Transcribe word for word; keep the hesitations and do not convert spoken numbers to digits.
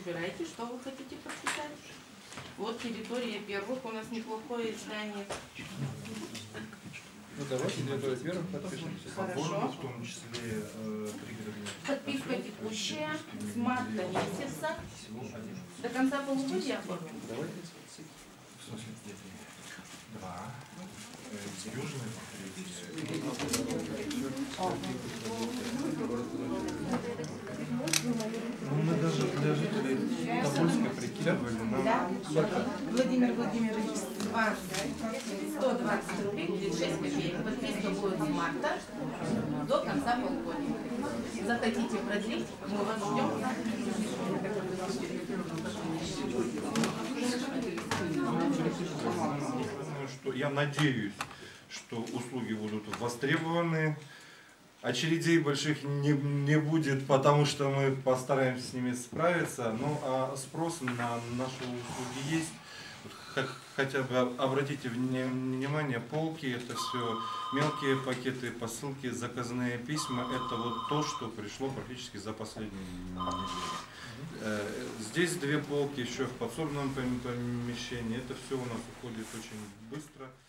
выбирайте, что вы хотите подписать. Вот территория первых, у нас неплохое здание. Ну давайте территория первых подпишем. Хорошо. В том числе э, пригородные. Подписка текущая с марта месяца до конца полугодия оформим. Давайте. Два. Южный. Ну, мы даже для жителей Тобольска прикидывали на Да? Владимир Владимирович, сто двадцать рублей, тридцать шесть копеек. Подписка будет с марта до конца полугодия. Захотите продлить, мы вас ждем. Что я надеюсь, что услуги будут востребованы. Очередей больших не, не будет, потому что мы постараемся с ними справиться. Ну а спрос на наши услуги есть. Хотя бы обратите внимание, полки, это все мелкие пакеты, посылки, заказные письма. Это вот то, что пришло практически за последние недели. Здесь две полки еще в подсобном помещении. Это все у нас уходит очень быстро.